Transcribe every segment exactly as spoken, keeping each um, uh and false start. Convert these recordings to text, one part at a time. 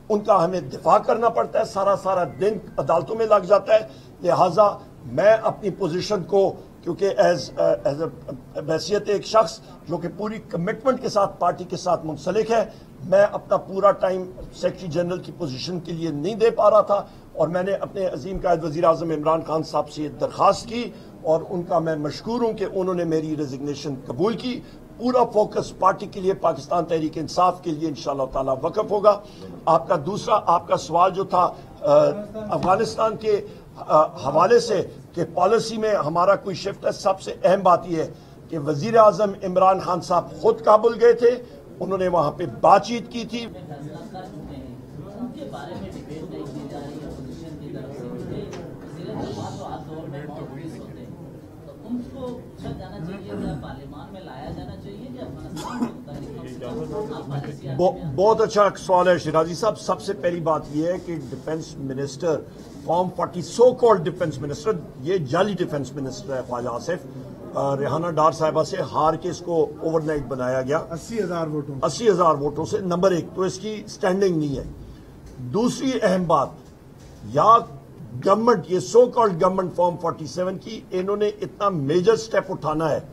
ان کا ہمیں دفاع کرنا پڑتا ہے، سارا سارا دن عدالتوں میں لگ جاتا ہے. لہٰذا میں اپنی پوزیشن کو کیونکہ ایز ایز اے بحیثیت ایک شخص جو کہ پوری کمٹمنٹ کے ساتھ پارٹی کے ساتھ منسلک ہے، میں اپنا پورا ٹائم سیکرٹری جنرل کی پوزیشن کے لیے نہیں دے پا رہا تھا، اور میں نے اپنے عظیم قائد وزیر اعظم عمران خان صاحب سے درخواست کی اور ان کا میں مشکور ہوں کہ انہوں نے میری ریزگنیشن قبول کی. پورا فوکس پارٹی کے لیے، پاکستان تحریک انصاف کے لیے انشاءاللہ تعالی وقف ہوگا. آپ کا دوسرا آپ کا سوال جو تھا افغانستان کے حوالے سے کہ پالیسی میں ہمارا کوئی شفٹ ہے، سب سے اہم بات یہ ہے کہ وزیر اعظم عمران خان صاحب خود کابل گئے تھے، انہوں نے وہاں پہ بات چیت کی تھی. بہت اچھا سوال ہے شیرازی صاحب. سب سے پہلی بات یہ ہے کہ defence minister form forty so called defence minister, یہ جعلی ڈیفنس منسٹر ہے خواجہ آصف. ریحانہ ڈار صاحبہ سے ہار کے اس کو اوور نائٹ بنایا گیا اسی ہزار ووٹوں اسی ہزار ووٹوں سے. نمبر ایک تو اس کی سٹینڈنگ نہیں ہے. دوسری اہم بات، یا گورنمنٹ یہ so called government form forty seven کی انہوں نے اتنا میجر سٹیپ اٹھانا ہے،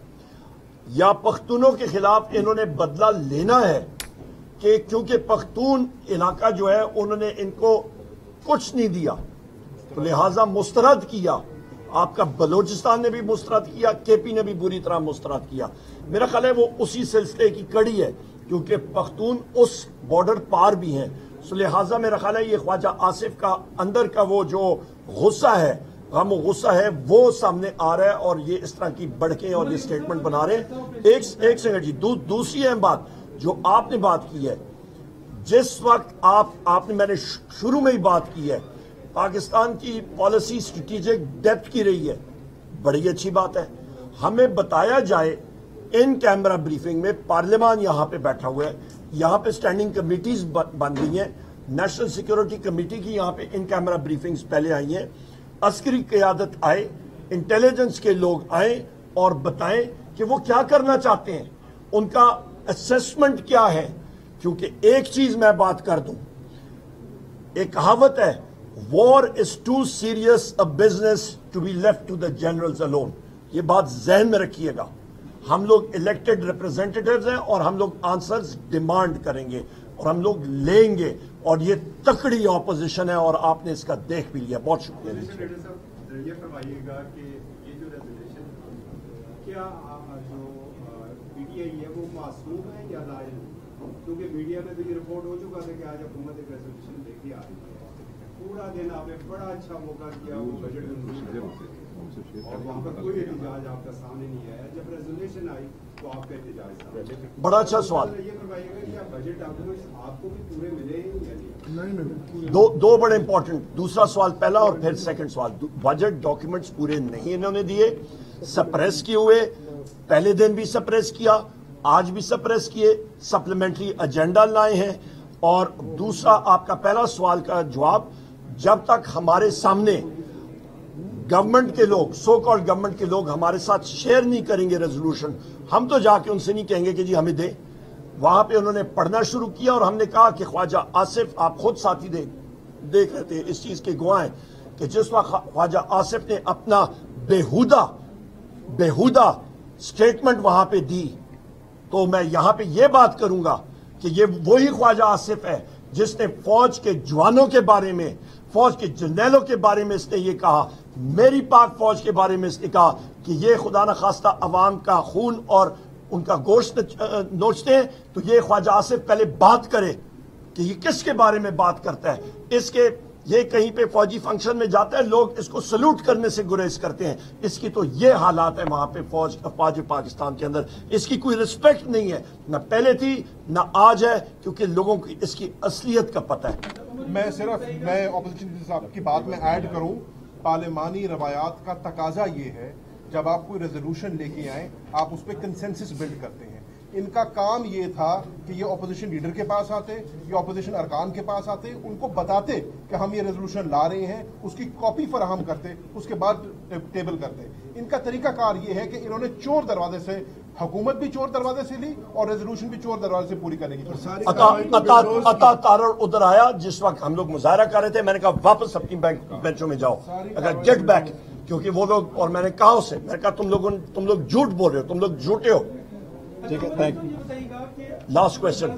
یا پختونوں کے خلاف انہوں نے بدلہ لینا ہے کہ کیونکہ پختون علاقہ جو ہے انہوں نے ان کو کچھ نہیں دیا تو لہٰذا مسترد کیا. آپ کا بلوچستان نے بھی مسترد کیا، کے پی نے بھی بری طرح مسترد کیا. میرا خیال ہے وہ اسی سلسلے کی کڑی ہے کیونکہ پختون اس بارڈر پار بھی ہیں. سو لہٰذا میرا خیال ہے یہ خواجہ آصف کا اندر کا وہ جو غصہ ہے، غم و غصہ ہے، وہ سامنے آ رہا ہے اور یہ اس طرح کی بڑکیں اور یہ سٹیٹمنٹ بنا رہے ہیں. ایک ایک سیکنڈ جی. دوسری اہم بات جو آپ نے بات کی ہے، جس وقت آپ آپ نے میں نے شروع میں ہی بات کی ہے پاکستان کی پالیسی اسٹریٹجک ڈیپتھ کی رہی ہے، بڑی اچھی بات ہے. ہمیں بتایا جائے ان کیمرہ بریفنگ میں، پارلیمان یہاں پہ بیٹھا ہوا ہے، یہاں پہ سٹینڈنگ کمیٹیز بن گئی ہیں، نیشنل سیکیورٹی کمیٹی کی یہاں پہ ان کیمرہ بریفنگز پہلے آئی ہیں. عسکری قیادت آئے، انٹیلیجنس کے لوگ آئیں اور بتائیں کہ وہ کیا کرنا چاہتے ہیں، ان کا اسیسمنٹ کیا ہے. کیونکہ ایک چیز میں بات کر دوں، ایک کہاوت ہے، war is too serious a business to be left to the generals alone. یہ بات ذہن میں رکھیے گا. ہم لوگ الیکٹڈ ریپرزینٹیٹیوز ہیں اور ہم لوگ آنسرز ڈیمانڈ کریں گے اور ہم لوگ لیں گے، اور یہ تکڑی اپوزیشن ہے اور آپ نے اس کا دیکھ بھی لیا. بہت شکریہ. یہ فرمائیے گا کہ یہ جو ریزولوشن کیا جو پی ٹی آئی ہے وہ معصوم ہے یا لائل؟ کیونکہ میڈیا میں تو یہ رپورٹ ہو چکا تھا کہ آج حکومت ایک ریزولوشن لے کے آ رہی ہے، پورا دن آپ نے بڑا اچھا موقع کیا وہ بجٹ اور وہاں پر کوئی احتجاج آپ کا سامنے نہیں آیا. جب ریزولوشن آئی تو آپ کا احتجاج. بڑا اچھا سوال. یہ فرمائیے گا کہ بجٹ ڈاکومنٹس آپ کو بھی پورے ملے یا نہیں؟ دو دو بڑے امپورٹنٹ. دوسرا سوال پہلا اور پھر سیکنڈ سوال. بجٹ ڈاکیومنٹس پورے نہیں انہوں نے دیے، سپریس کیے ہوئے، پہلے دن بھی سپریس کیا، آج بھی سپریس کیے، سپلیمنٹری ایجنڈا لائے ہیں. اور دوسرا آپ کا پہلا سوال کا جواب، جب تک ہمارے سامنے گورنمنٹ کے لوگ، سو کالڈ گورنمنٹ کے لوگ ہمارے ساتھ شیئر نہیں کریں گے ریزولوشن، ہم تو جا کے ان سے نہیں کہیں گے کہ جی ہمیں دیں. وہاں پہ انہوں نے پڑھنا شروع کیا اور ہم نے کہا کہ خواجہ آصف، آپ خود ساتھی دیکھ رہے تھے، اس چیز کے گواہ ہیں کہ جس وقت خواجہ آصف نے اپنا بےہودہ بےہودہ سٹیٹمنٹ وہاں پہ دی، تو میں یہاں پہ یہ بات کروں گا کہ یہ وہی خواجہ آصف ہے جس نے فوج کے جوانوں کے بارے میں، فوج کے جرنیلوں کے بارے میں اس نے یہ کہا، میری پاک فوج کے بارے میں اس نے کہا کہ یہ خدا نخواستہ عوام کا خون اور ان کا گوشت نوچتے ہیں. تو یہ خواجہ آصف پہلے بات کرے کہ یہ کس کے بارے میں بات کرتا ہے. اس کے یہ کہیں پہ فوجی فنکشن میں جاتا ہے، لوگ اس کو سلوٹ کرنے سے گریز کرتے ہیں. اس کی تو یہ حالات ہے وہاں پہ فوج افواج پاکستان کے اندر، اس کی کوئی رسپیکٹ نہیں ہے، نہ پہلے تھی نہ آج ہے، کیونکہ لوگوں کی اس کی اصلیت کا پتہ ہے. میں صرف میں اپوزیشن صاحب کی بات میں ایڈ کروں، پارلیمانی روایات کا تقاضا یہ ہے جب آپ کوئی ریزولوشن لے کے آئیں آپ اس پہ کنسنسس بلڈ کرتے ہیں. ان کا کام یہ تھا کہ یہ اپوزیشن لیڈر کے پاس آتے، یہ اپوزیشن ارکان کے پاس آتے، ان کو بتاتے کہ ہم یہ ریزولوشن لا رہے ہیں، اس کی کاپی فراہم کرتے، اس کے بعد ٹیبل کرتے. ان کا طریقہ کار یہ ہے کہ انہوں نے چور دروازے سے हुकूमत भी चोर दरवाजे से ली और रेजोल्यूशन भी चोर दरवाजे से पूरी करने की कोशिश की। अता अता अता तारड़ उधर आया जिस वक्त हम लोग मुजाहरा कर रहे थे, मैंने कहा वापस अपनी बैंक बेंचों में जाओ, अगर गेट बैक, क्योंकि वो लोग, और मैंने कहा उसे, मैंने कहा तुम लोगों तुम लोग झूठ बोल रहे हो, तुम लोग झूठे हो। ठीक है, thank you. Last question.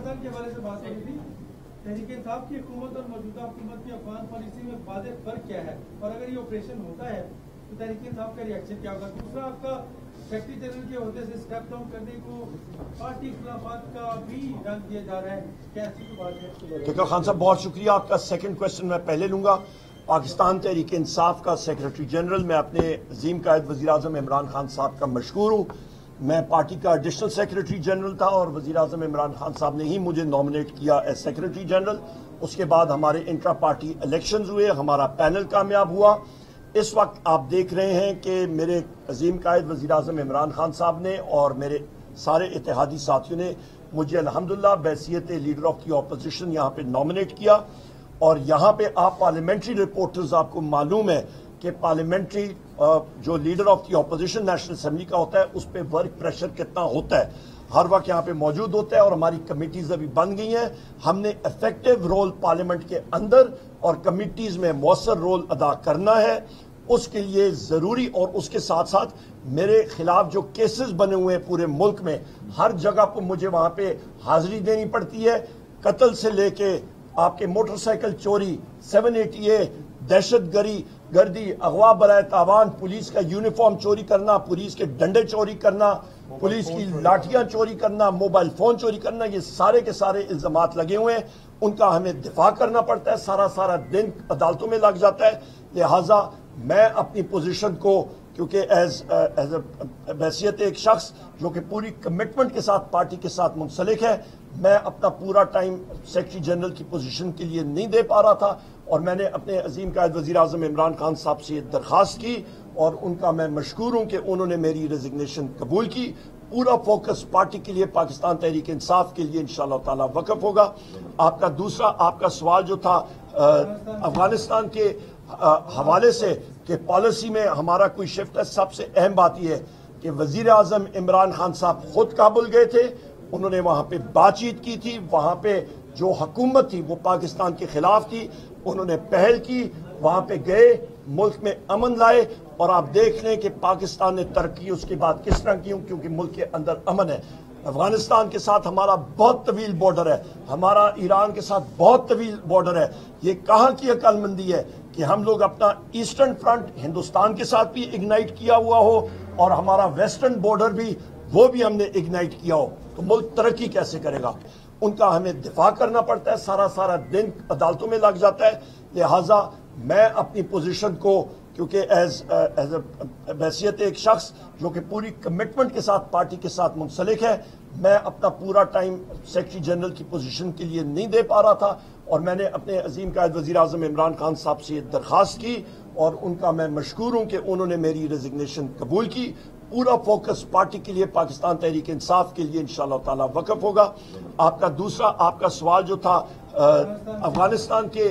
Tehreek Insaf की हुकूमत और मौजूदा हुकूमत की अफगान पॉलिसी में वाज़ेह फर्क क्या है, और अगर ये ऑपरेशन होता है तो तहरीक इंसाफ का रिएक्शन क्या होगा? दूसरा, आपका सेक्रेटरी जनरल के होते से स्टेप डाउन करने को पार्टी खिलाफत का भी रंग दिया जा रहा है, क्या ऐसी कोई बात है? देखो खान साहब, बहुत शुक्रिया। आपका सेकंड क्वेश्चन मैं पहले लूंगा। पाकिस्तान तहरीक इंसाफ का सेक्रेटरी जनरल, मैं अपने अजीम कायद वज़ीर आज़म इमरान खान साहब का मशकूर हूँ। मैं पार्टी का एडिशनल सेक्रेटरी जनरल था और वज़ीर आज़म इमरान खान साहब ने ही मुझे नॉमिनेट किया एज सेक्रेटरी जनरल। उसके बाद हमारे इंट्रा पार्टी इलेक्शंस हुए, हमारा पैनल कामयाब हुआ। इस वक्त आप देख रहे हैं कि मेरे अजीम कायद वज़ीर आज़म इमरान खान साहब ने और मेरे सारे इत्तेहादी साथियों ने मुझे अल्हम्दुलिल्लाह बैसियत लीडर ऑफ दी ऑपोजिशन यहाँ पे नॉमिनेट किया। और यहाँ पे आप पार्लियामेंट्री रिपोर्टर्स, आपको मालूम है कि पार्लियामेंट्री जो leader of the opposition national assembly का होता है, उस पर वर्क प्रेशर कितना होता है, हर वक्त यहाँ पे मौजूद होता है। और हमारी कमिटीज अभी बन गई हैं। हमने इफेक्टिव रोल पार्लियामेंट के अंदर और कमिटीज में मौसर रोल अदा करना है। उसके लिए जरूरी, और उसके साथ साथ मेरे खिलाफ जो केसेस बने हुए हैं पूरे मुल्क में, हर जगह पर मुझे वहां पे हाजिरी देनी पड़ती है। कत्ल से लेके आपके मोटरसाइकिल चोरी, सेवन एटी ए, दहशत गरी गर्दी, अगवा बराए तावान, पुलिस का यूनिफॉर्म चोरी करना, पुलिस के डंडे चोरी करना, पुलिस की लाठियां चोरी करना, मोबाइल फोन चोरी करना, ये सारे के सारे इल्जामात लगे हुए हैं। उनका हमें दिफा करना पड़ता है, सारा सारा दिन अदालतों में लग जाता है। लिहाजा मैं अपनी पोजीशन को, क्योंकि एज एज बैसियत एक शख्स जो कि पूरी कमिटमेंट के साथ पार्टी के साथ मुंसलिक है, मैं अपना पूरा टाइम सेक्रेटरी जनरल की पोजीशन के लिए नहीं दे पा रहा था। और मैंने अपने अजीम कायद वज़ीर आज़म इमरान खान साहब से दरख्वास्त की और उनका मैं मशकूर हूँ कि उन्होंने मेरी रेजिग्नेशन कबूल की। पूरा फोकस पार्टी के लिए, पाकिस्तान तहरीक इंसाफ के लिए इंशाअल्लाह ताला वक़फ़ होगा। आपका दूसरा आपका सवाल जो था अफगानिस्तान के हवाले से कि पॉलिसी में हमारा कोई शिफ्ट है, सबसे अहम बात यह है कि वज़ीर आज़म इमरान खान साहब खुद काबुल गए थे, उन्होंने वहां पे बातचीत की थी। वहां पे जो हुकूमत थी वो पाकिस्तान के खिलाफ थी, उन्होंने पहल की, वहां पे गए, मुल्क में अमन लाए। और आप देख लें कि पाकिस्तान ने तरक्की उसके बाद किस तरह की, क्योंकि मुल्क के अंदर अमन है। अफगानिस्तान के साथ हमारा बहुत तवील बॉर्डर है, हमारा ईरान के साथ बहुत तवील बॉर्डर है। ये कहाँ की अक्लमंदी है कि हम लोग अपना ईस्टर्न फ्रंट हिंदुस्तान के साथ भी इग्नाइट किया हुआ हो और हमारा वेस्टर्न बॉर्डर भी, वो भी हमने इग्नाइट किया हो, तो मुल्क तरक्की कैसे करेगा? उनका हमें दिफा करना पड़ता है, सारा सारा दिन अदालतों में लग जाता है। लिहाजा मैं अपनी पोजीशन को, क्योंकि एज एज बैसियत एक शख्स जो कि पूरी कमिटमेंट के साथ पार्टी के साथ मुंसलिक है, मैं अपना पूरा टाइम सेक्रेटरी जनरल की पोजीशन के लिए नहीं दे पा रहा था। और मैंने अपने अजीम कायद वज़ीर आज़म इमरान खान साहब से दरख्वास्त की और उनका मैं मशकूर हूँ कि उन्होंने मेरी रेजिग्नेशन कबूल की। पूरा फोकस पार्टी के लिए, पाकिस्तान तहरीक इंसाफ के लिए इंशाअल्लाह ताला वक़फ़ होगा। आपका दूसरा आपका सवाल जो था अफगानिस्तान के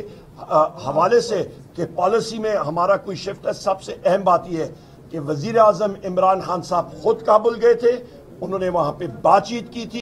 हवाले से कि पॉलिसी में हमारा कोई शिफ्ट है, सबसे अहम बात यह है कि वज़ीर आज़म इमरान खान साहब खुद काबुल गए थे, उन्होंने वहां पे बातचीत की थी।